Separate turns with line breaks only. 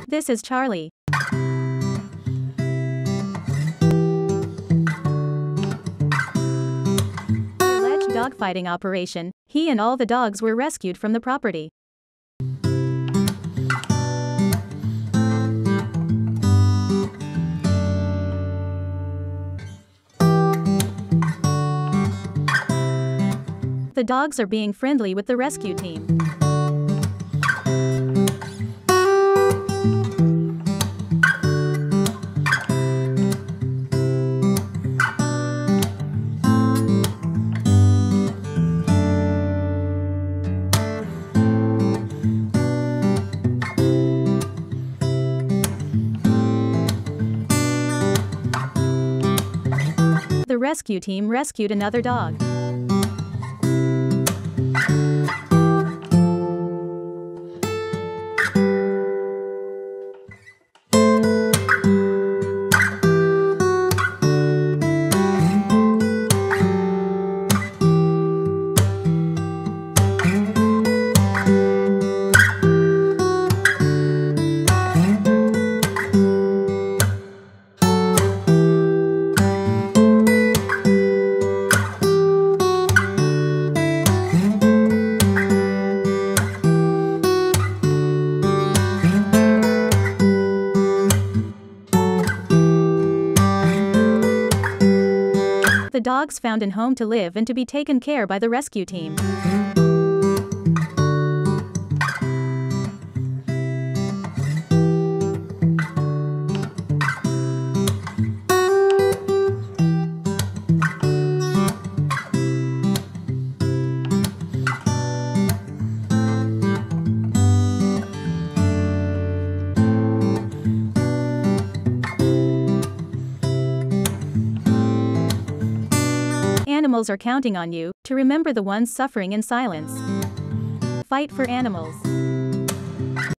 This is Charlie. The alleged dogfighting operation, he and all the dogs were rescued from the property. The dogs are being friendly with the rescue team. The rescue team rescued another dog. The dogs found a home to live and to be taken care by the rescue team. Animals are counting on you to remember the ones suffering in silence. Fight for animals.